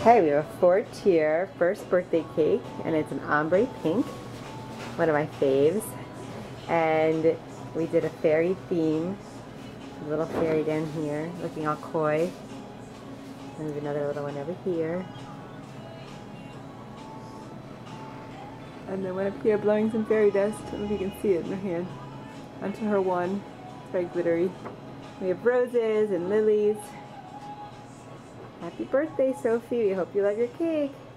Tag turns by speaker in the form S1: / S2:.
S1: Okay, we have a 4-tier first birthday cake, and it's an ombre pink, one of my faves. And we did a fairy theme, a little fairy down here, looking all coy. And there's another little one over here. And then one up here blowing some fairy dust. I don't know if you can see it in her hand. Onto her one. It's very glittery. We have roses and lilies. Happy birthday, Sophie. We hope you love your cake.